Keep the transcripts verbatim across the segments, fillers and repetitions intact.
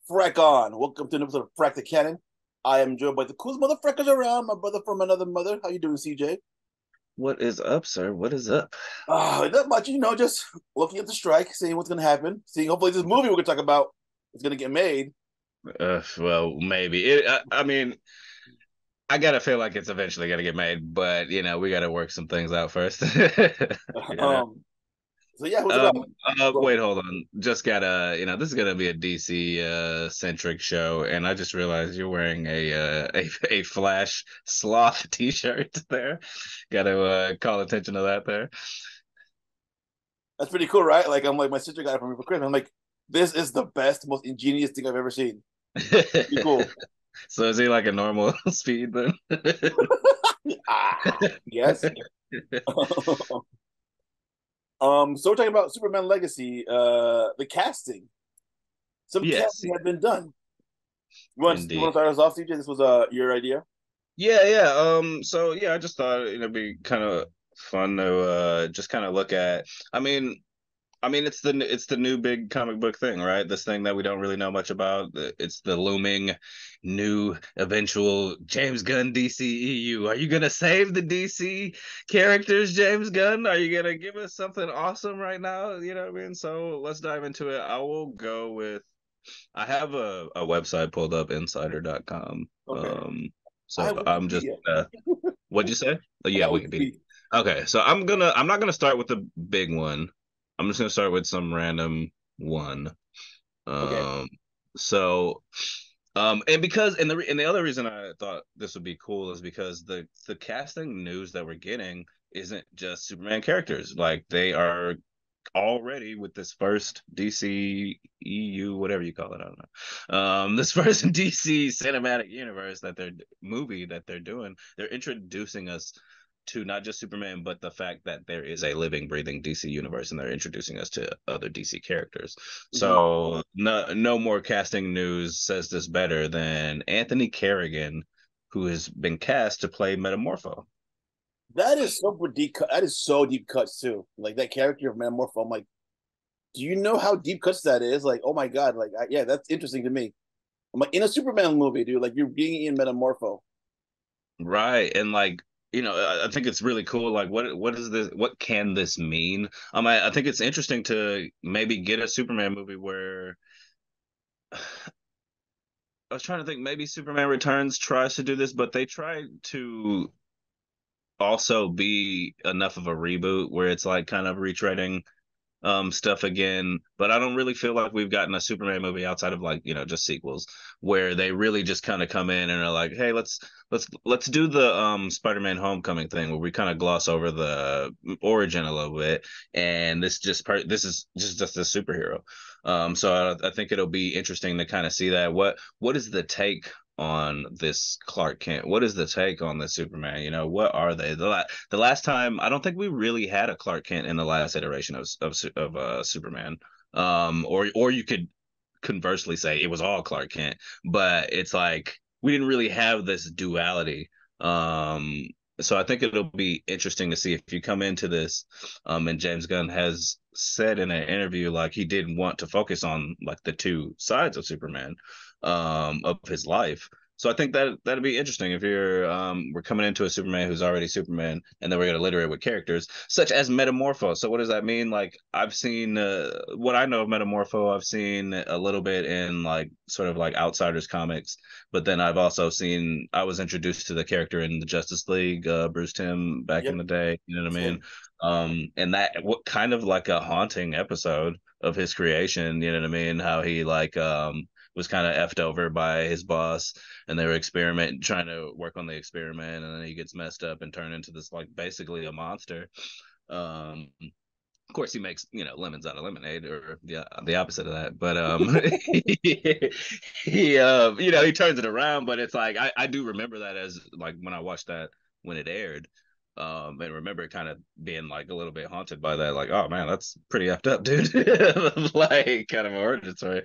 Frack on. Welcome to an episode of Frack The Canon. I am joined by the coolest motherfuckers around, my brother from another mother. How you doing, C J? What is up, sir? What is up? Uh, not much, you know, just looking at the strike, seeing what's gonna happen, seeing hopefully this movie we're gonna talk about is gonna get made. Uh, well, maybe. It, I, I mean, I gotta feel like it's eventually gonna get made, but you know, we gotta work some things out first. You know. Um, so yeah, who's it Um. about? Uh, Go wait, ahead. hold on. Just gotta. You know, this is gonna be a D C uh centric show, and I just realized you're wearing a uh, a a Flash sloth T-shirt there. Gotta uh, call attention to that there. That's pretty cool, right? Like I'm like my sister got it for me for Christmas. I'm like, this is the best, most ingenious thing I've ever seen. Pretty cool. So is he like a normal speed then? Ah, yes. Um, so we're talking about Superman Legacy, uh, the casting. Some Yes, casting had been done. You want you want indeed. to start us off, C J? This was uh your idea. Yeah, yeah. Um, so yeah, I just thought you know it'd be kind of fun to uh just kind of look at. I mean, I mean it's the it's the new big comic book thing, right? This thing that we don't really know much about. The- It's the looming new eventual James Gunn D C E U. Are you gonna save the D C characters, James Gunn? Are you gonna give us something awesome right now? You know what I mean? So let's dive into it. I will go with I have a, a website pulled up, insider dot com. Okay. Um, I so have I'm just Wikipedia. uh, what'd you say? Oh, I yeah, got Wikipedia. Wikipedia. Okay, so I'm gonna I'm not gonna start with the big one. I'm just gonna start with some random one. Okay. Um, so um, and because and the re- and the other reason I thought this would be cool is because the the casting news that we're getting isn't just Superman characters. Like they are already with this first D C E U, whatever you call it, I don't know. Um, this first D C cinematic universe that they're movie that they're doing, they're introducing us to not just Superman, but the fact that there is a living, breathing D C universe, and they're introducing us to other D C characters. Hmm. So no, no more casting news says this better than Anthony Kerrigan, who has been cast to play Metamorpho. That is so deep cut. That is so deep cuts too. Like that character of Metamorpho. I'm like, do you know how deep cuts that is? Like, oh my god. Like, I, yeah, that's interesting to me. I'm like in a Superman movie, dude. Like you're being in Metamorpho. Right. And like, you know, I, I think it's really cool. Like, what what is this? What can this mean? Um, I, I think it's interesting to maybe get a Superman movie where I was trying to think maybe Superman Returns tries to do this, but they try to also be enough of a reboot where it's like kind of retreading um stuff again, but I don't really feel like we've gotten a Superman movie outside of like, you know, just sequels where they really just kind of come in and are like, "Hey, let's let's let's do the um Spider-Man Homecoming thing where we kind of gloss over the origin a little bit and this just part this is just just a superhero." Um so I, I think it'll be interesting to kind of see that what what is the take on this Clark Kent? What is the take on the Superman? You know, what are they? The la the last time I don't think we really had a Clark Kent in the last iteration of of of uh, Superman. Um, or or you could conversely say it was all Clark Kent, but it's like we didn't really have this duality. Um, so I think it'll be interesting to see if you come into this, um, and James Gunn has said in an interview like he didn't want to focus on like the two sides of Superman, um, of his life. So I think that that'd be interesting if you're um we're coming into a Superman who's already Superman, and then we're gonna literate with characters such as Metamorpho. So what does that mean? Like I've seen uh, what I know of Metamorpho, I've seen a little bit in like sort of like Outsiders comics, but then I've also seen I was introduced to the character in the Justice League, uh, Bruce Timm back in Yep. the day. You know what I mean? Same. Um, and that what kind of like a haunting episode of his creation. You know what I mean? How he like um was kind of effed over by his boss and they were experimenting trying to work on the experiment and then he gets messed up and turned into this like basically a monster. um of course he makes you know lemons out of lemonade or the the opposite of that, but um he, he uh you know he turns it around, but it's like I, I do remember that as like when I watched that when it aired, um and remember it kind of being like a little bit haunted by that, like, oh man, that's pretty effed up, dude. Like kind of origin story.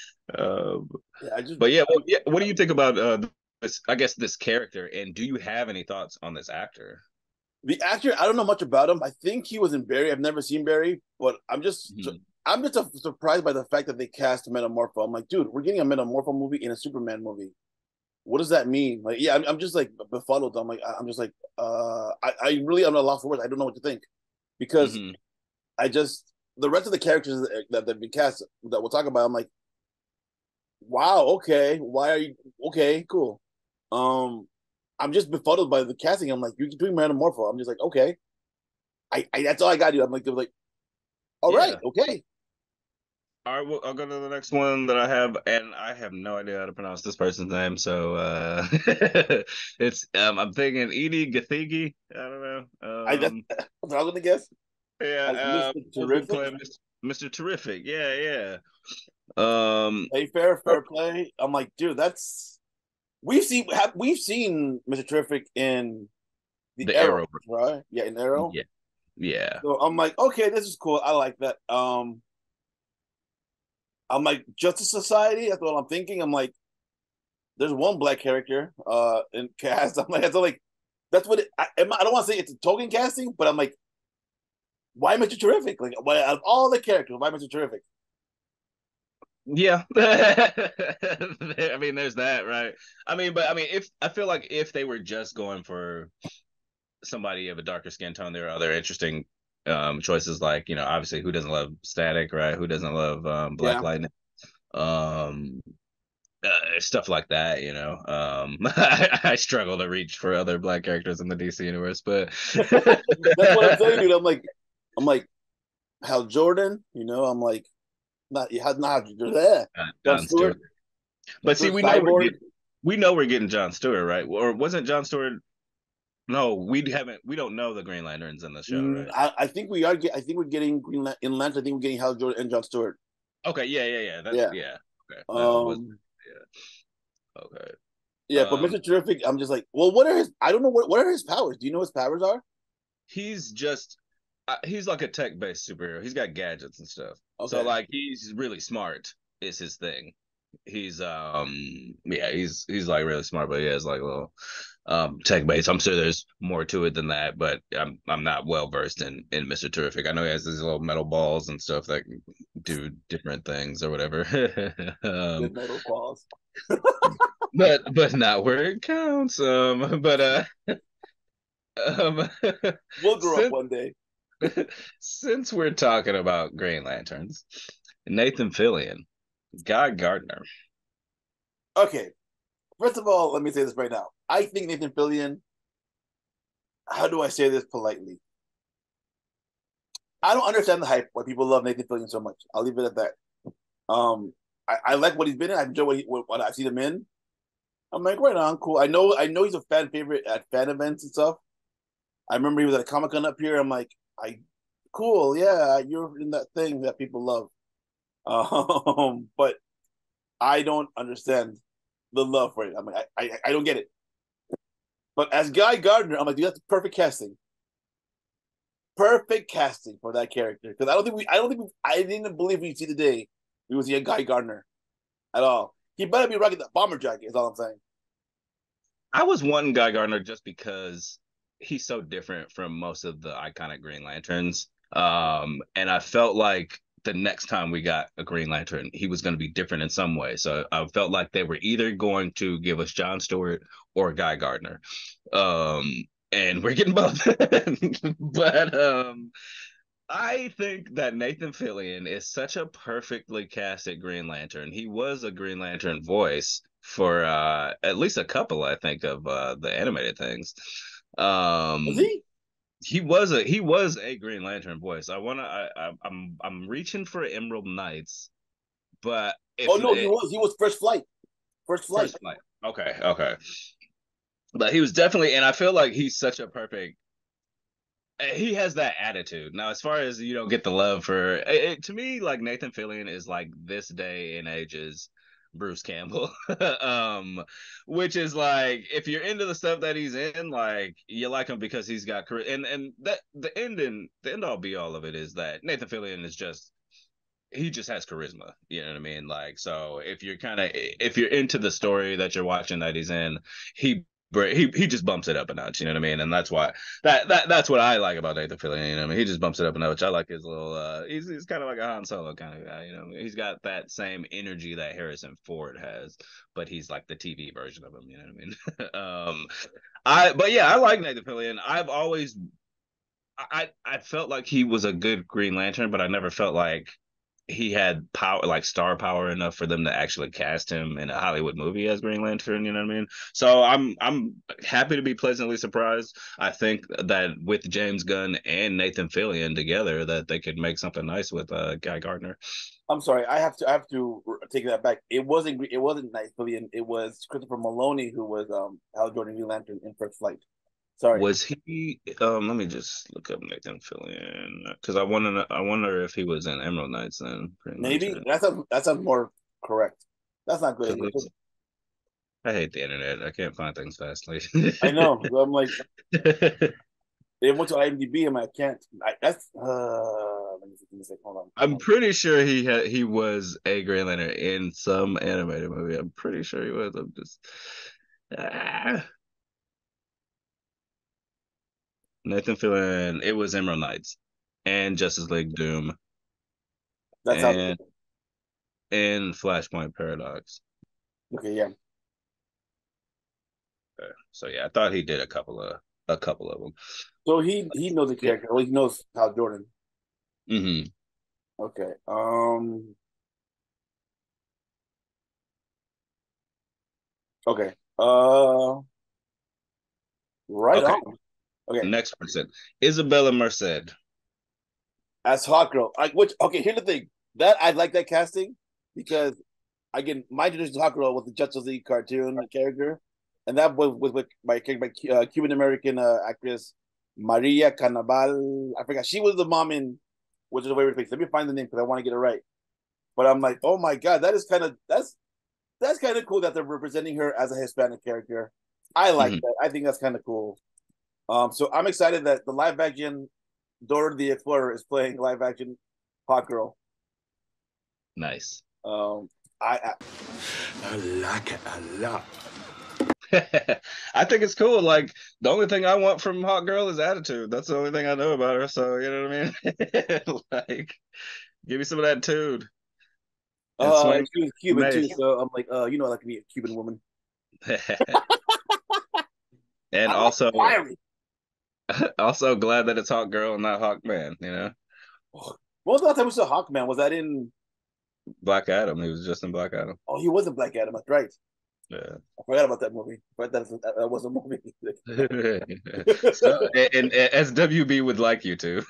um Yeah, I just but yeah, I, what, yeah, what do you think about uh this, I guess, this character, and do you have any thoughts on this actor? the actor. I don't know much about him. I think he was in Barry. I've never seen Barry, but I'm just Mhm. I'm just uh, surprised by the fact that they cast Metamorpho. I'm like, dude, we're getting a Metamorpho movie in a Superman movie. What does that mean? Like, yeah, I'm, I'm just like befuddled. I'm like, I'm just like, uh, I, I really am at a loss for words. I don't know what to think because Mm-hmm. I just the rest of the characters that that have been cast that we'll talk about. I'm like, wow, okay, why are you okay? Cool. Um, I'm just befuddled by the casting. I'm like, you're doing Metamorpho. I'm just like, okay, I, I that's all I got to do. I'm like, they're like, all right, Yeah. okay. All right, well, I'll go to the next one that I have, and I have no idea how to pronounce this person's name, so uh it's um I'm thinking Edie Gathegi. I don't know. I that's Um what I was gonna guess as yeah, uh Mister hopefully Terrific. playing Mister Terrific. Yeah, yeah. Um Hey, fair, oh, fair play. I'm like, dude, that's we've seen have, we've seen Mister Terrific in the the Arrow, Arrow. right? Yeah, in Arrow. Yeah. Yeah. So I'm like, okay, this is cool. I like that. Um, I'm like Justice Society. That's what I'm thinking. I'm like, there's one black character uh in cast. I'm like, that's like, that's what it, I, I don't want to say it's a token casting, but I'm like, why Mister Terrific? Like, why, out of all the characters, why Mister Terrific? Yeah. I mean, there's that, right? I mean, but I mean, if I feel like if they were just going for somebody of a darker skin tone, there are other interesting um choices like, you know, obviously who doesn't love Static, right? Who doesn't love um Black Yeah, Lightning? Um uh, stuff like that, you know. Um I, I struggle to reach for other black characters in the D C universe, but that's what I'm saying, dude. I'm like, I'm like Hal Jordan. You know, I'm like, not you had not there. John John Stewart, Stewart. But see, Stewart we know we're Cyborg. getting we know we're getting John Stewart, right? Or wasn't John Stewart? No, we haven't. We don't know the Green Lanterns in the show, Mm, right? I, I think we are. Get, I think we're getting Green Lan- in Lantern. I think we're getting Hal Jordan and John Stewart. Okay, yeah, yeah, yeah. That, Yeah. yeah. Okay, that was, Um. yeah. Okay. Yeah, but Um, Mister Terrific, I'm just like, well, what are his? I don't know what what are his powers. Do you know what his powers are? he's just uh, he's like a tech-based superhero. He's got gadgets and stuff. So Okay. like he's really smart is his thing. He's um yeah, he's he's like really smart, but he has like a little um tech base. I'm sure there's more to it than that, but I'm I'm not well versed in in Mister Terrific. I know he has these little metal balls and stuff that do different things or whatever. With um metal claws. but but not where it counts. Um but uh um We'll grow up since one day. since we're talking about Green Lanterns, Nathan Fillion, Guy Gardner. Okay. First of all, let me say this right now. I think Nathan Fillion. How do I say this politely? I don't understand the hype why people love Nathan Fillion so much. I'll leave it at that. Um, I, I like what he's been in. I enjoy what, he, what, what I've seen him in. I'm like, right on, cool. I know, I know he's a fan favorite at fan events and stuff. I remember he was at a Comic Con up here. I'm like, I, cool, yeah, you're in that thing that people love. Um, but I don't understand the love for it. I'm like, I, I, I don't get it. But as Guy Gardner, I'm like, dude, that's perfect casting. Perfect casting for that character. Because I don't think we, I don't think we, I didn't believe we'd see the day we would see a Guy Gardner at all. He better be rocking that bomber jacket. Is all I'm saying. I was one Guy Gardner just because he's so different from most of the iconic Green Lanterns. Um, and I felt like the next time we got a Green Lantern, he was going to be different in some way. So I felt like they were either going to give us John Stewart or Guy Gardner. Um, and we're getting both. but um, I think that Nathan Fillion is such a perfectly casted Green Lantern. He was a Green Lantern voice for uh, at least a couple, I think, of uh, the animated things. Was Um, he? he was a he was a Green Lantern voice. I wanna I, I I'm I'm reaching for Emerald Knights, but Oh if no, he it, was. He was first flight. First flight. first flight, okay, okay, but he was definitely, and I feel like he's such a perfect he has that attitude. Now, as far as you don't get the love for it, it- to me, like Nathan Fillion is like this day and age's Bruce Campbell. um, which is like if you're into the stuff that he's in, like you like him because he's got career and and that the end and the end all be all of it is that Nathan Fillion is just he just has charisma. You know what I mean? Like so if you're kind of if you're into the story that you're watching that he's in, he he he just bumps it up a notch. You know what I mean? And that's why that that that's what I like about Nathan Fillion. You know what I mean? He just bumps it up a notch. I like his little. Uh, he's he's kind of like a Han Solo kind of guy. You know, he's got that same energy that Harrison Ford has, but he's like the T V version of him. You know what I mean? um, I but yeah, I like Nathan Fillion. I've always I I felt like he was a good Green Lantern, but I never felt like he had power, like star power enough for them to actually cast him in a Hollywood movie as Green Lantern. You know what I mean? So I'm I'm happy to be pleasantly surprised. I think that with James Gunn and Nathan Fillion together, that they could make something nice with uh, Guy Gardner. I'm sorry. I have to. I have to take that back. It wasn't. It wasn't Night Billion. It was Christopher Maloney who was um Hal Jordan Green Lantern in First Flight. Sorry. Was he? Um, let me just look up Nathan Fillion because I wonder. I wonder if he was in Emerald Knights then. Green Maybe Lantern. that sounds that sounds more correct. That's not good either. I hate the internet. I can't find things fastly. I know. I'm like, they went to IMDb. I'm like, I can't. I, that's. Uh, let me see, let me see. Hold on. I'm Hold on. pretty sure he had he was a Green Lantern in some animated movie. I'm pretty sure he was. I'm just ah. Nathan Fillion. It was Emerald Knights and Justice League Doom That's how. and and Flashpoint Paradox. Okay, yeah. Okay. So yeah, I thought he did a couple of a couple of them. So he he knows the Yeah. character. Well, he knows Hal Jordan. Mm-hmm. Okay. Um. Okay. Uh. Right Okay. on. Okay. Next person, Isabella Merced. As Hawk Girl. I which okay, here's the thing. That I like that casting because again, my traditional Hawk Girl was the Justice League cartoon character, and that was, was with my my uh, Cuban American uh, actress Maria Cannabal. I forgot she was the mom in which is the way we face. Let me find the name because I want to get it right. But I'm like, oh my god, that is kind of that's that's kind of cool that they're representing her as a Hispanic character. I like Mm-hmm. that. I think that's kind of cool. Um, so I'm excited that the live action Dora the Explorer is playing live action Hot Girl. Nice. Um, I, I I like it a lot. I think it's cool. Like the only thing I want from Hot Girl is attitude. That's the only thing I know about her. So you know what I mean? Like, give me some of that tude and uh, swing she was Cuban May. too, so I'm like, uh, you know, I like to be a Cuban woman. And I like also, fiery. also glad that it's Hawk Girl and not Hawk Man. You know, Oh, when was the last time we saw Hawkman? Was that in? Black Adam. He was just in Black Adam. Oh, he was in Black Adam. That's right. Yeah. I forgot about that movie. But that, that, that was a movie. So, and, and as W B would like you to.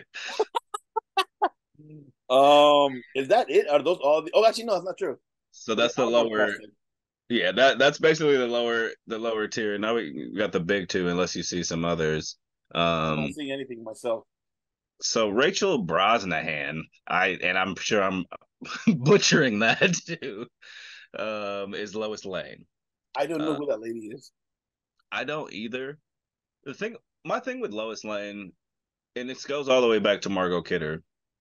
um, is that it? Are those all? The, oh, actually, no, that's not true. So We that's the got more lower. casting. Yeah, that that's basically the lower the lower tier. Now we got the big two, unless you see some others. I'm not Um, seeing anything myself. so Rachel Brosnahan, I and I'm sure I'm butchering that too. Um, is Lois Lane. I don't know Uh, who that lady is. I don't either. The thing, my thing with Lois Lane, and it goes all the way back to Margot Kidder,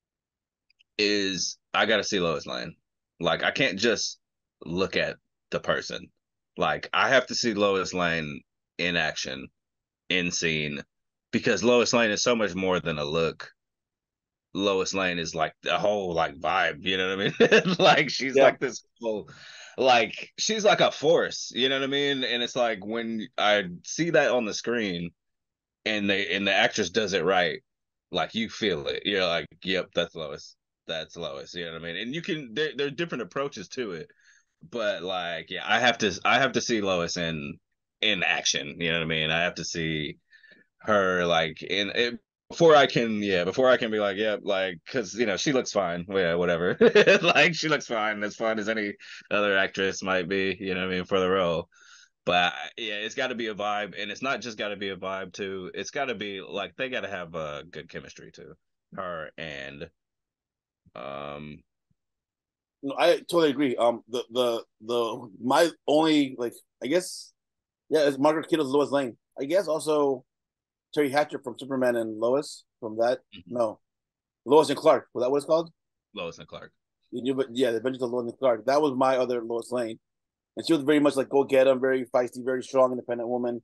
is I got to see Lois Lane. Like I can't just look at the person. Like I have to see Lois Lane in action, in scene, because Lois Lane is so much more than a look. Lois Lane is like the whole like vibe, you know what I mean? Like she's Yeah, like this whole like she's like a force, you know what I mean? And it's like when I see that on the screen and they and the actress does it right, like you feel it. You're like, yep, that's Lois. That's Lois, you know what I mean? And you can there there's different approaches to it. But like, yeah, I have to I have to see Lois in in action, you know what I mean? I have to see her like in it before I can yeah before I can be like yeah like because you know she looks fine yeah whatever like she looks fine as fine as any other actress might be you know what I mean for the role but yeah it's got to be a vibe and it's not just got to be a vibe too it's got to be like they got to have a uh, good chemistry too her and um no, I totally agree. Um, the the the my only like I guess yeah, it's Margaret Kiddo's Lois Lane. I guess also Terry Hatcher from Superman and Lois from that. No, Lois and Clark. Was that what it's called? Lois and Clark You knew, but yeah, the Adventures of Lois and Clark. That was my other Lois Lane. and she was very much like go get him, very feisty, very strong, independent woman.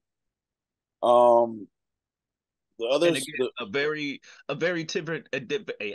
Um, the And others, again, the, a very a very different a, a,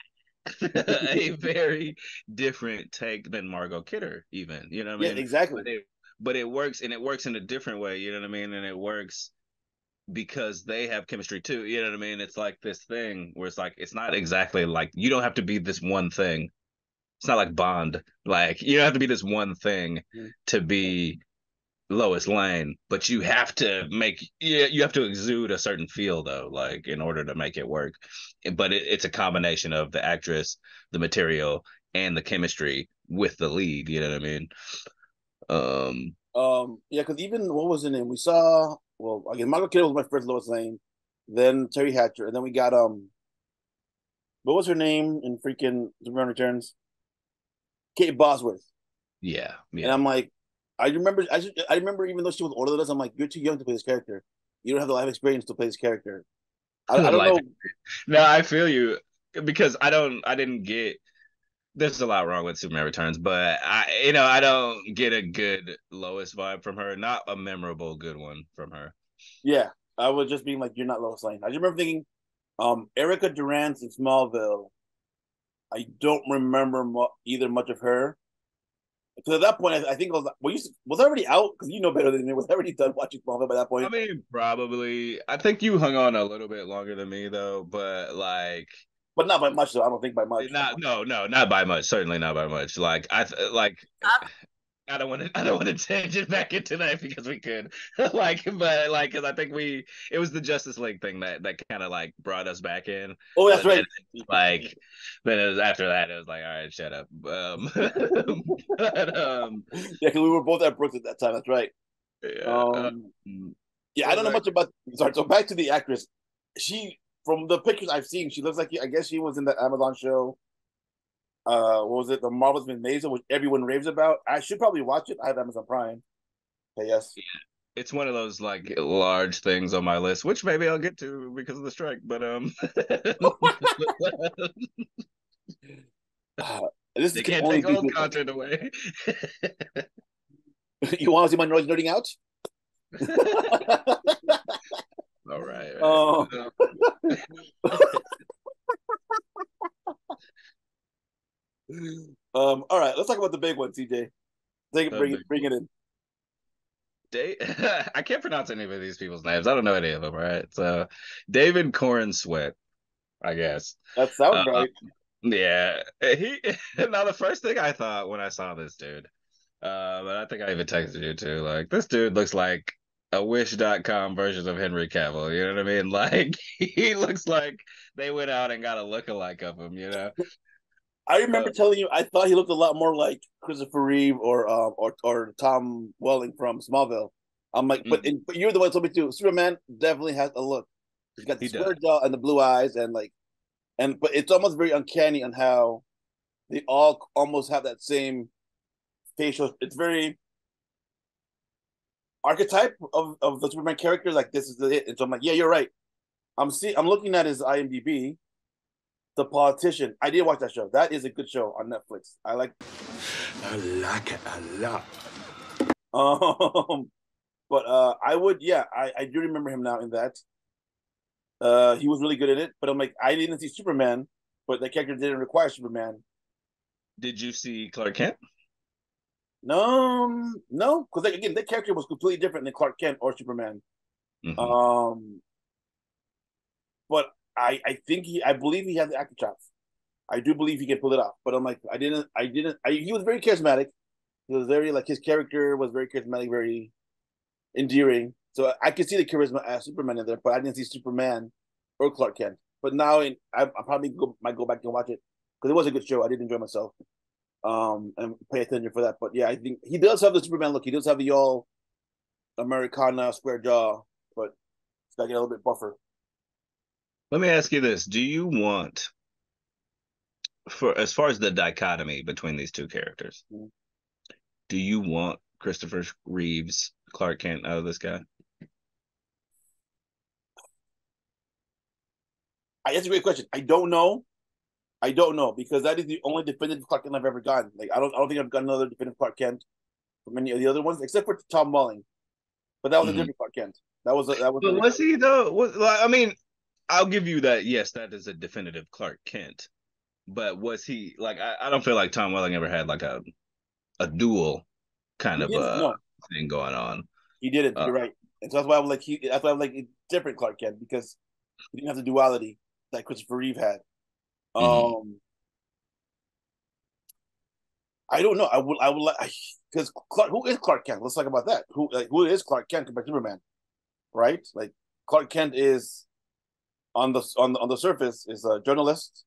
a very different take than Margot Kidder, even. You know what yeah, I mean? exactly. But it but it works, and it works in a different way. You know what I mean? And it works because they have chemistry too. You know what I mean? It's like this thing where it's like it's not exactly like you don't have to be this one thing. It's not like Bond. Like you don't have to be this one thing Mhm. to be Lois Lane, but you have to make yeah, you have to exude a certain feel though, like in order to make it work. But it, it's a combination of the actress, the material, and the chemistry with the lead. You know what I mean? Um, Um, yeah, because even what was the name? We saw well again, Margot Kidder was my first Lois Lane, then Terry Hatcher, and then we got um, what was her name in freaking Superman Returns? Kate Bosworth, yeah, and yeah. I'm like, I remember, I just, I remember even though she was older than us, I'm like, you're too young to play this character. You don't have the life experience to play this character. I, I don't Life. know. No, I feel you because I don't, I didn't get. There's a lot wrong with Superman Returns, but I, you know, I don't get a good Lois vibe from her. Not a memorable good one from her. Yeah, I was just being like, you're not Lois Lane. I just remember thinking, um, Erica Durance in Smallville. I don't remember mu- either much of her. Because at that point, I, I think I was well, you, was I already out? Because you know better than me. Was I already done watching Smallville by that I point? mean, probably. I think you hung on a little bit longer than me though, but like But not by much, though. I don't think by much. not no, no, not by much. Certainly not by much. Like I th- like I don't want to I don't want to change it back into that because we could. Like but like cuz I think we it was the Justice League thing that that kind of like brought us back in. Oh, that's But then right. like then it was after that it was like all right, shut up. Um but um Yeah, because we were both at Brooks at that time. That's right. yeah. Um, Um, yeah, I but don't know like much about. Sorry. So back to the actress. She, from the pictures I've seen, she looks like I guess she was in that Amazon show. Uh, what was it? The Marvelous Miss Maisel, which everyone raves about. I should probably watch it. I have Amazon Prime. Okay, yes. it's one of those like large things on my list, which maybe I'll get to because of the strike. But um, Uh, this they can can't only take be old good. content away. You want to see my noise nerding out? All right, uh, right. um, all right, let's talk about the big one, C J. Take it, Uh, bring big it, bring one. it in. Dave, I can't pronounce any of these people's names. I don't know any of them. Right, so David Corn Sweat, I guess. That sounds Uh, right. yeah, he. Now the first thing I thought when I saw this dude, uh, but I think I even texted you too. Like this dude looks like a Wish dot com version of Henry Cavill. You know what I mean? Like he looks like they went out and got a lookalike of him. You know? I Uh, remember telling you I thought he looked a lot more like Christopher Reeve or um or or Tom Welling from Smallville. I'm like, but mm, in, but you're the one who told me too. Superman definitely has a look. He's got the he does. square jaw and the blue eyes, and like, and but it's almost very uncanny on how they all almost have that same facial. It's very archetype of, of the Superman character. Like this is the it. And so I'm like, yeah, you're right. I'm see I'm looking at his IMDb. The Politician. I did watch that show. That is a good show on Netflix. I like. I like it a lot. Um, but uh, I would, yeah, I, I do remember him now in that. Uh, he was really good in it. But I'm like, I didn't see Superman, but the character didn't require Superman. Did you see Clark Kent? No, no, because like, again, that character was completely different than Clark Kent or Superman. Hmm. Um, but I, I think he, I believe he had the acting chops. I do believe he can pull it off. But I'm like, I didn't, I didn't. I, he was very charismatic. He was very like his character was very charismatic, very endearing. So I could see the charisma as Superman in there, but I didn't see Superman or Clark Kent. But now in, I, I probably go, might go back and watch it because it was a good show. I did enjoy myself um, and pay attention for that. But yeah, I think he does have the Superman look. He does have the all Americana square jaw, but it's got to get a little bit buffer. Let me ask you this: do you want, for as far as the dichotomy between these two characters, Mm-hmm. do you want Christopher Reeves Clark Kent out of this guy? I, that's a great question. I don't know. I don't know because that is the only definitive Clark Kent I've ever gotten. Like I don't, I don't think I've got another definitive Clark Kent from any of the other ones, except for Tom Welling. But that was Mm-hmm. a different Clark Kent. That was a, that was. But A, was he though? Was, like, I mean, I'll give you that. Yes, that is a definitive Clark Kent. But was he like? I, I don't feel like Tom Welling ever had like a a dual kind he of didn't. uh No, thing going on. he did it. Uh, You're right. And so that's why I was like, he. That's why I was like, it's different Clark Kent because he didn't have the duality that Christopher Reeve had. mm-hmm. Um, I don't know. I would. I would like because Clark. Who is Clark Kent? Let's talk about that. Who like who is Clark Kent compared to Superman? Right? Like Clark Kent is on the on the on the surface is a journalist,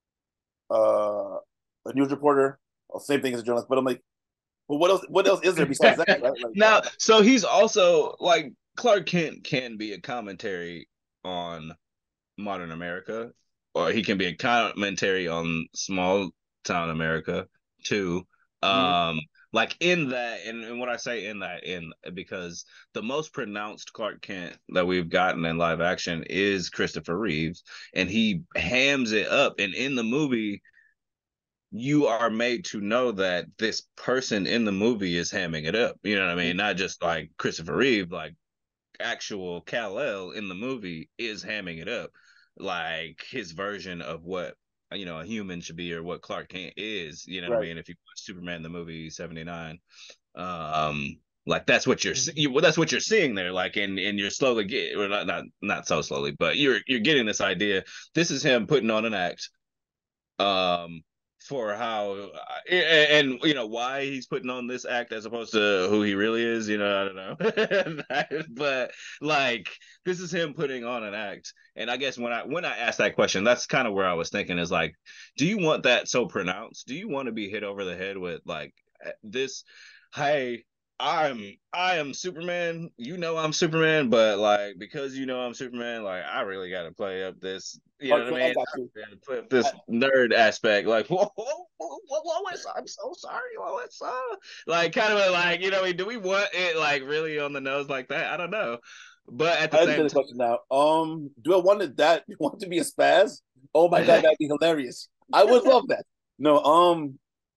uh, a news reporter. Well, same thing as a journalist. But I'm like, well, what else? What else is there besides that? Right? Like, Now, so he's also like Clark Kent can be a commentary on modern America, or he can be a commentary on small town America too. mm-hmm. Um, like in that, and, and what I say in that, in because the most pronounced Clark Kent that we've gotten in live action is Christopher Reeves, and he hams it up. And in the movie, you are made to know that this person in the movie is hamming it up. You know what I mean? Not just like Christopher Reeve, like actual Kal-El in the movie is hamming it up, like his version of what you know a human should be or what Clark Kent is. You know what I Right. mean? If you watch Superman the movie seventy-nine, um, like that's what you're you, well, that's what you're seeing there. Like, and and you're slowly get or not not not so slowly, but you're you're getting this idea. This is him putting on an act. Um, for how and, and you know why he's putting on this act as opposed to who he really is, you know, I don't know. But like this is him putting on an act. And I guess when I when I asked that question, that's kind of where I was thinking is like, do you want that so pronounced? Do you want to be hit over the head with like this, hey, I'm I am Superman. You know I'm Superman, but like because you know I'm Superman, like I really got to play up this. You know Clark what I Kent, I mean? got you. I gotta play up this I, nerd aspect. Like, whoa, whoa, whoa, whoa, Lois, I'm so sorry, Lois. Uh, like, kind of like you know, do we want it like really on the nose like that? I don't know, but at the I same understand the question now. Um, do I want it that want it to be a spaz? Oh my god, time, that'd be hilarious. I would love that. No, um,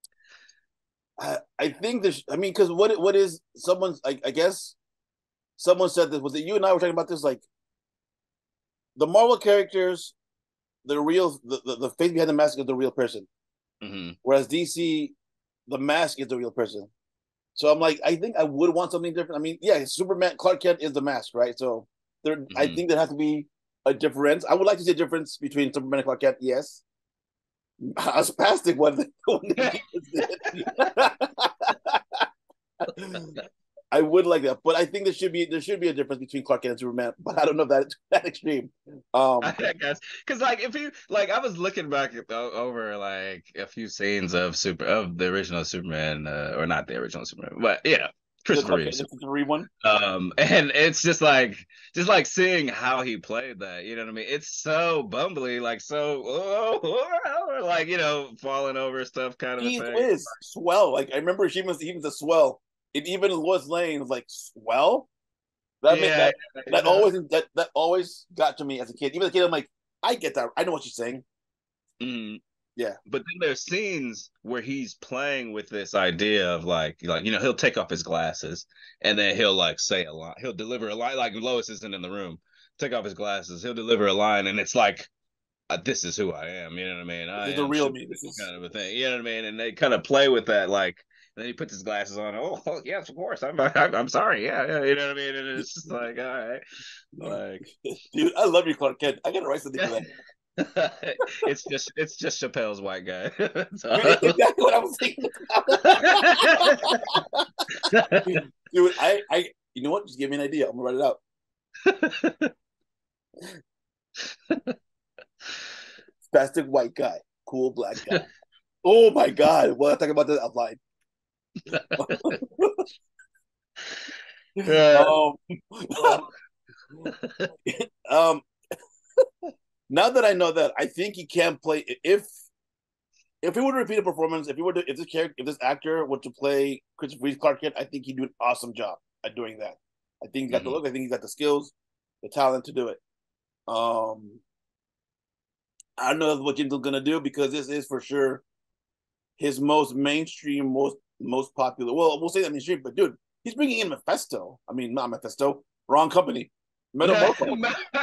I, I think this. I mean, because what what is someone's? I, I guess someone said this. Was it you and I were talking about this? Like the Marvel characters, the real, the the, the face behind the mask is the real person, mm-hmm. whereas D C, the mask is the real person. So I'm like, I think I would want something different. I mean, yeah, Superman, Clark Kent is the mask, right? So there, mm-hmm. I think there has to be a difference. I would like to see a difference between Superman and Clark Kent. Yes, a spastic one. I would like that, but I think there should be there should be a difference between Clark Kent and Superman. But I don't know if that that extreme. Um, I guess because like if you like, I was looking back at, over like a few scenes of super of the original Superman, uh, or not the original Superman, but yeah, Christopher Reeves. The three one. Um, and it's just like just like seeing how he played that. You know what I mean? It's so bumbly, like so, oh, oh, like you know, falling over stuff, kind of He a thing. is swell. Like I remember, she was he was a swell. It even Lois Lane was like swell. That yeah, made that, yeah, that yeah. always that that always got to me as a kid. Even as a kid, I'm like, I get that. I know what she's saying. Mm. Yeah. But then there's scenes where he's playing with this idea of like, like you know, he'll take off his glasses and then he'll like say a line. He'll deliver a line like Lois isn't in the room. Take off his glasses. He'll deliver a line, and it's like, uh, this is who I am. You know what I mean? I This is the am real Superman, me. This is kind of a thing. You know what I mean? And they kind of play with that, like. And then he puts his glasses on. Oh, oh yes, of course. I'm, I'm, I'm sorry. Yeah, yeah, you know what I mean. And it's just like, all right, like, dude, I love you, Clark Kent. I gotta write something for that. it's just, it's just Chappelle's white guy. So, dude, exactly what I was thinking. Dude, I, I, you know what? Just give me an idea. I'm gonna write it out. Spastic white guy, cool black guy. Oh my god! Well, I'll talk about that offline. um, um, now that I know that, I think he can play. If if he were to repeat a performance, if he were to, if this character, if this actor were to play Christopher Reeve Clark Kent, I think he'd do an awesome job at doing that. I think he's got mm-hmm. the look. I think he's got the skills, the talent to do it. Um, I don't know what Jim's gonna do because this is for sure his most mainstream, most most popular. Well, we'll say that mainstream, but dude, he's bringing in Mephisto. I mean, not Mephisto, wrong company. Metamorpho.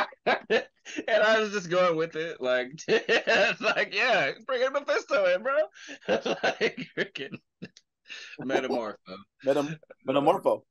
And I was just going with it, like, like, yeah, bring in Mephisto in, bro. Like, freaking Metamorpho. Metam- Metamorpho.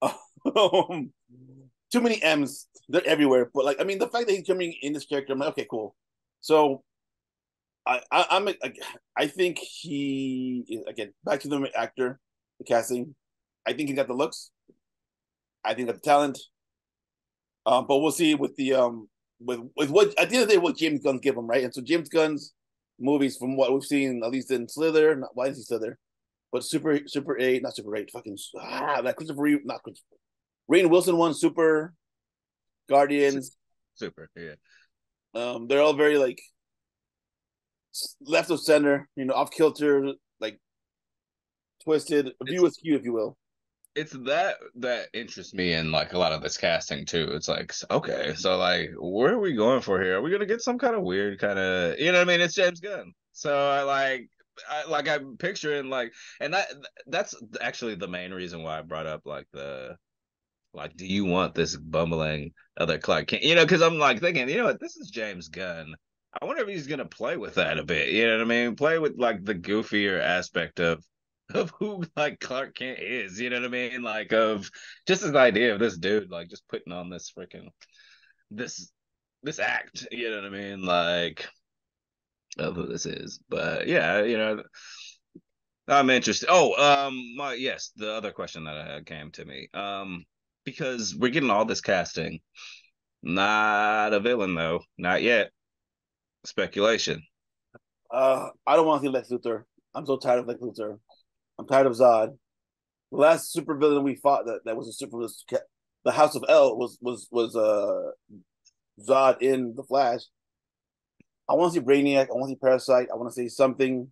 Um, too many M's. They're everywhere. But like, I mean, the fact that he's coming in this character, I'm like, okay, cool. So I, I I'm I, I think he again back to the actor, the casting. I think he got the looks. I think got the talent. Um, but we'll see with the um with with what at the end of the day what James Gunn give him, right? And so James Gunn's movies, from what we've seen, at least in Slither, not why is he Slither, but Super Super Eight, not Super Eight, fucking ah, that Christopher Reeve, not Christopher, Rainn Wilson one, Super Guardians, Super, yeah. Um, they're all very like left of center, you know, off kilter, like twisted, view askew, if you will. It's that that interests me in like a lot of this casting too. It's like, okay, so like, where are we going for here? Are we gonna get some kind of weird kind of, you know what I mean? It's James Gunn, so I like, I like I'm picturing like, and that that's actually the main reason why I brought up like the, like, do you want this bumbling other Clark Kent? You know, because I'm like thinking, you know what, this is James Gunn. I wonder if he's gonna play with that a bit. You know what I mean? Play with like the goofier aspect of of who like Clark Kent is, you know what I mean? Like of just this idea of this dude like just putting on this freaking this this act, you know what I mean? Like of who this is. But yeah, you know, I'm interested. Oh, um my yes, the other question that I had came to me. Um because we're getting all this casting. Not a villain though, not yet. Speculation. Uh, I don't want to see Lex Luthor. I'm so tired of Lex Luthor. I'm tired of Zod. The last supervillain we fought that, that was a super was the House of L was was was uh Zod in the Flash. I want to see Brainiac. I want to see Parasite. I want to see something.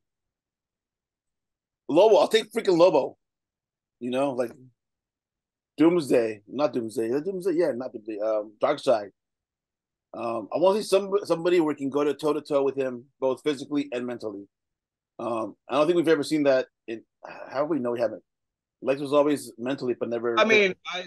Lobo. I'll take freaking Lobo. You know, like Doomsday, not Doomsday. Doomsday, yeah, not Doomsday. Um, Darkseid. Um, I want to see some somebody where we can go to toe to toe with him, both physically and mentally. Um, I don't think we've ever seen that. In how do we know we haven't? Lex was always mentally, but never. I mean, I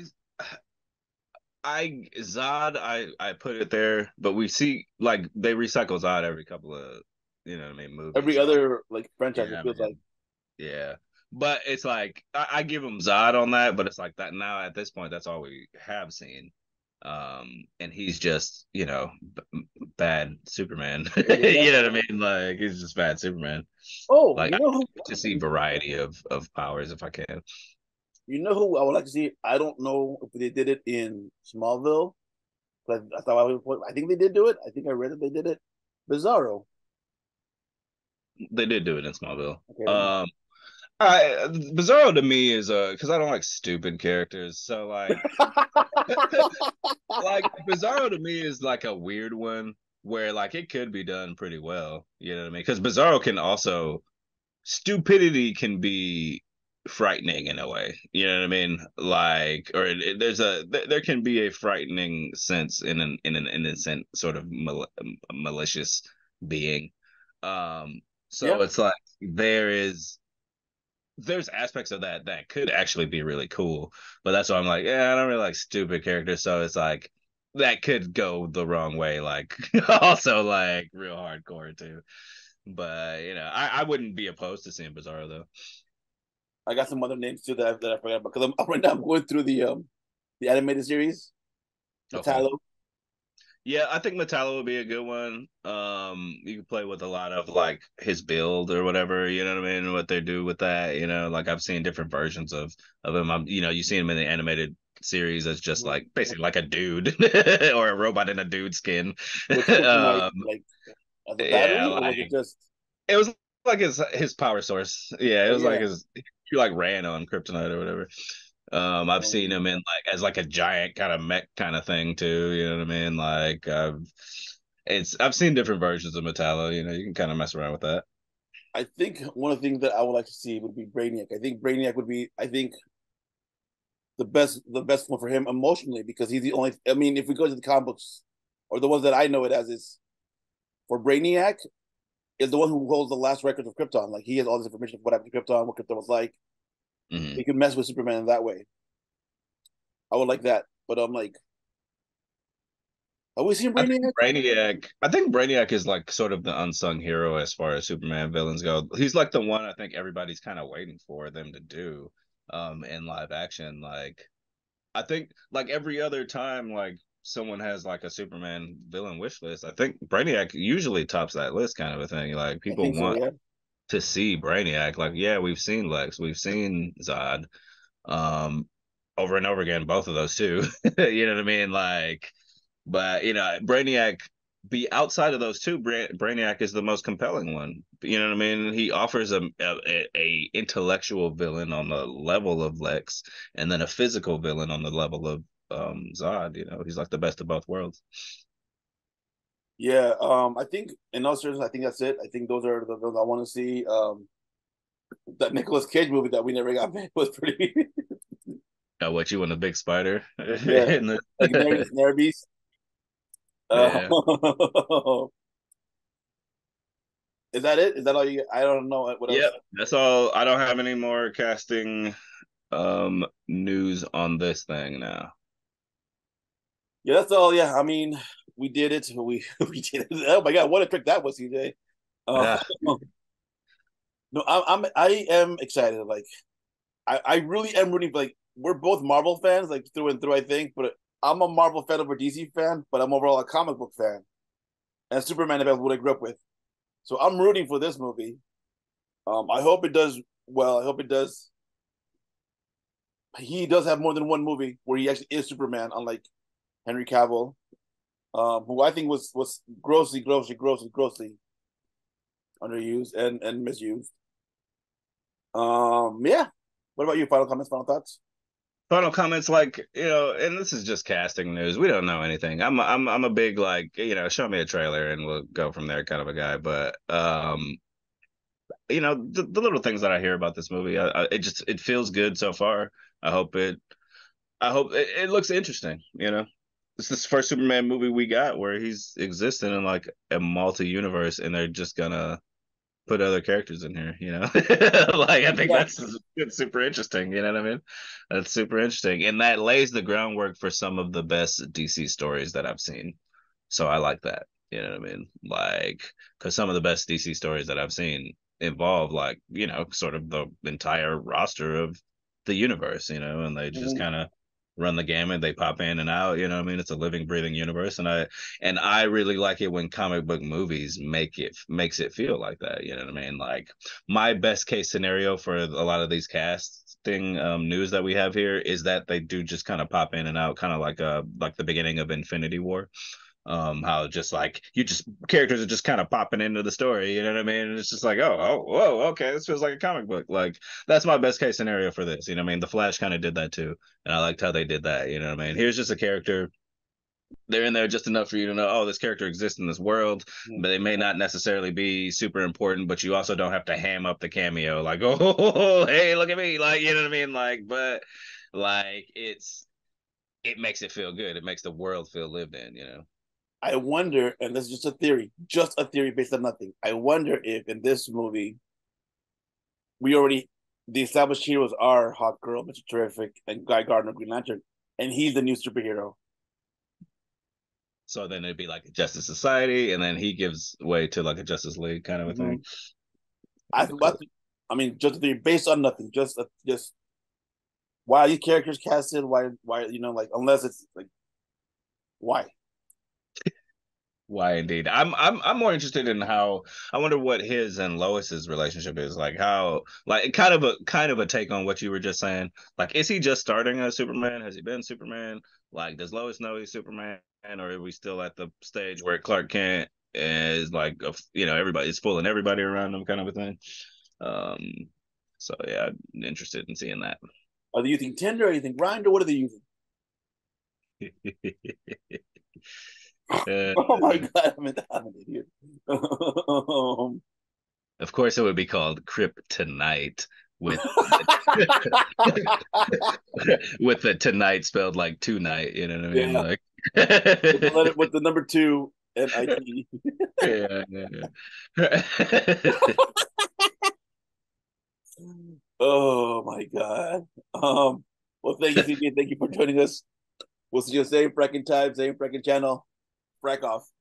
I Zod, I I put it there, but we see like they recycle Zod every couple of, you know what I mean, movies. Every So, other like franchise, yeah, it feels man. like. Yeah. But it's like I, I give him Zod on that, but it's like that now at this point that's all we have seen. Um and he's just, you know, b- bad Superman. You know what I mean? Like he's just bad Superman. Oh, Like you I know who? to see variety of of powers if I can. You know who I would like to see? I don't know if they did it in Smallville, but I thought I, would, I think they did do it. I think I read that they did it. Bizarro. They did do it in Smallville. Okay. Um I Bizarro to me is uh because I don't like stupid characters. So like like Bizarro to me is like a weird one where like it could be done pretty well. You know what I mean? Because Bizarro can also stupidity can be frightening in a way. You know what I mean? Like or it, it- there's a th- there can be a frightening sense in an in an innocent sort of mal- malicious being. Um Yeah, so it's like there is there's aspects of that that could actually be really cool, but that's why I'm like, yeah, I don't really like stupid characters, so it's like that could go the wrong way, like also like real hardcore too. But you know, I, I wouldn't be opposed to seeing Bizarro though. I got some other names too that I, that I forgot about because I'm right now I'm going through the um the animated series, Okay. Metallo. Yeah, I think Metallo would be a good one. Um, you can play with a lot of like his build or whatever, you know what I mean? What they do with that, you know, like I've seen different versions of of him. I'm, you know, you see him in the animated series as just like basically like a dude or a robot in a dude skin. With kryptonite, um, like as a yeah, battery, or was like it just? it was like his his power source. Yeah, it Oh was like yeah. his he like ran on kryptonite or whatever. Um, I've seen Um, him in like as like a giant kind of mech kind of thing too. You know what I mean? Like I've it's I've seen different versions of Metallo. You know, you can kind of mess around with that. I think one of the things that I would like to see would be Brainiac. I think Brainiac would be, I think, the best the best one for him emotionally because he's the only. I mean, if we go to the comic books or the ones that I know it as is for Brainiac is the one who holds the last records of Krypton. Like he has all this information of what happened to Krypton, what Krypton was like. Mm-hmm. They could mess with Superman in that way. I would like that, but I'm like, are we seeing I think Brainiac? Brainiac. I think Brainiac is like sort of the unsung hero as far as Superman villains go. He's like the one I think everybody's kind of waiting for them to do um in live action. Like I think like every other time like someone has like a Superman villain wish list, I think Brainiac usually tops that list kind of a thing. Like I people think so. want Yeah. to see Brainiac. Like yeah, we've seen Lex, we've seen Zod, um, over and over again, both of those two. You know what I mean? Like, but you know, Brainiac be outside of those two. Bra- Brainiac is the most compelling one. You know what I mean? He offers a, a a intellectual villain on the level of Lex, and then a physical villain on the level of um Zod. You know, he's like the best of both worlds. Yeah. Um, I think in all seriousness, I think that's it. I think those are the those I want to see. Um, that Nicolas Cage movie that we never got made was pretty. Uh, what you want a big spider? Yeah, In like Mary the... Snare Beast. Uh, Yeah. is that it? Is that all you? I don't know what else. Yep, that's all. I don't have any more casting um news on this thing now. Yeah, that's all. Yeah, I mean, we did it. We we did it. Oh my god, what a trick that was, C J. Uh, Ah, no, I'm, I'm I am excited. Like, I I really am rooting. Like, we're both Marvel fans, like through and through. I think, but I'm a Marvel fan over D C fan. But I'm overall a comic book fan and Superman is what I grew up with. So I'm rooting for this movie. Um, I hope it does well. I hope it does. He does have more than one movie where he actually is Superman, unlike Henry Cavill, um, who I think was was grossly, grossly, grossly, grossly underused and and misused. Um, yeah. What about you? Final comments, final thoughts? final comments like, you know, and this is just casting news. We don't know anything. I'm I'm I'm a big like, you know, show me a trailer and we'll go from there kind of a guy. But um, you know, the, the little things that I hear about this movie, I, I, it just it feels good so far. I hope it I hope it, it looks interesting, you know. It's this first Superman movie we got where he's existing in like a multi-universe and they're just gonna put other characters in here, you know? Like I think Yeah. that's it's super interesting, you know what I mean? That's super interesting. And that lays the groundwork for some of the best D C stories that I've seen. So I like that. You know what I mean? Like, because some of the best D C stories that I've seen involve like, you know, sort of the entire roster of the universe, you know, and they just Mhm. kind of run the gamut. They pop in and out, you know what I mean? It's a living, breathing universe. And I and I really like it when comic book movies make it makes it feel like that. You know what I mean? Like my best case scenario for a lot of these casting um, news that we have here is that they do just kind of pop in and out, kind of like a like the beginning of Infinity War. Um, how just like you just characters are just kind of popping into the story, you know what I mean? And it's just like, oh, oh, whoa, okay, this feels like a comic book. Like that's my best case scenario for this. You know what I mean? The Flash kind of did that too, and I liked how they did that. You know what I mean? Here's just a character. They're in there just enough for you to know, oh, this character exists in this world, but they may not necessarily be super important. But you also don't have to ham up the cameo, like, oh, hey, look at me, like, you know what I mean? Like, but like it's it makes it feel good. It makes the world feel lived in, you know. I wonder, and this is just a theory, just a theory based on nothing. I wonder if in this movie we already the established heroes are Hawk Girl, Mister Terrific, and Guy Gardner, Green Lantern, and he's the new superhero. So then it'd be like a Justice Society, and then he gives way to like a Justice League kind of a Mm-hmm. thing. I, I, Cool. I mean, just a theory based on nothing. Just, a, just why are these characters casted? Why, why, you know, like unless it's like why? Why indeed? I'm I'm I'm more interested in how I wonder what his and Lois's relationship is like. How like kind of a kind of a take on what you were just saying. Like, is he just starting as Superman? Has he been Superman? Like, does Lois know he's Superman, or are we still at the stage where Clark Kent is like, a, you know, everybody's fooling everybody around him, kind of a thing? Um, so yeah, I'm interested in seeing that. Are they using Tinder? Are they using Grindr? What are they using? Uh, Oh my god, I'm an, I'm an idiot. um, of course, it would be called Kryptonite with with the tonight spelled like tonight. You know what I mean? yeah, Like, with the letter, yeah, with the number two and I T. yeah, yeah. Oh my god. Um. Well, thank you, C J. Thank you for joining us. We'll see you same fracking time, same fracking channel. Frack off.